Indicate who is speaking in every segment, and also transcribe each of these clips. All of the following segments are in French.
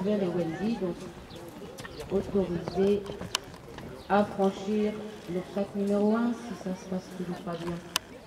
Speaker 1: Maxwell et Wendy, donc autorisés à franchir l'obstacle numéro 1 si ça se passe toujours pas bien.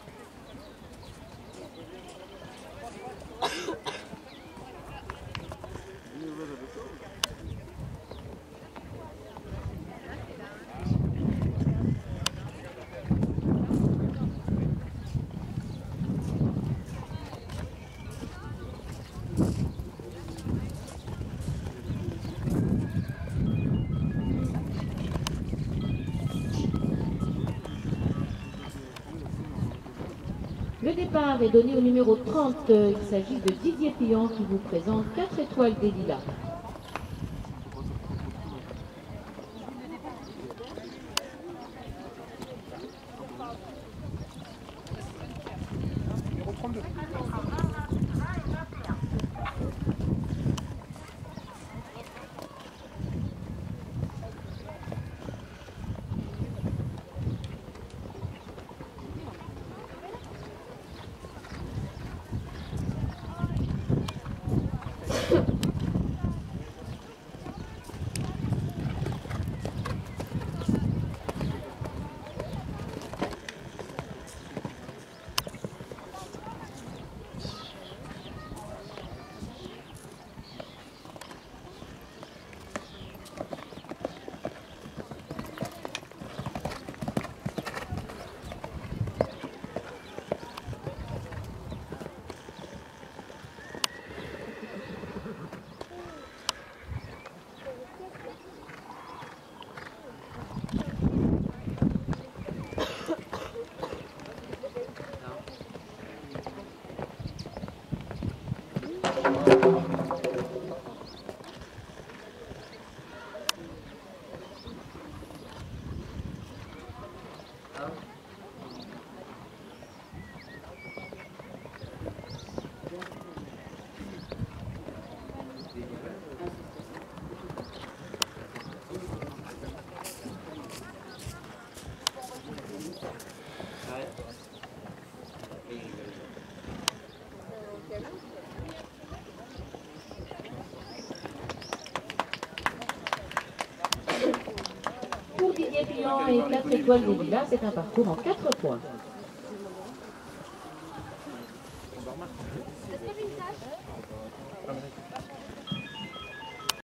Speaker 1: Le départ est donné au numéro 30. Il s'agit de Didier Pillant qui vous présente 4 étoiles des Lilas. Pour Didier Pillant et 4 étoiles des Lilas, c'est un parcours en 4 points.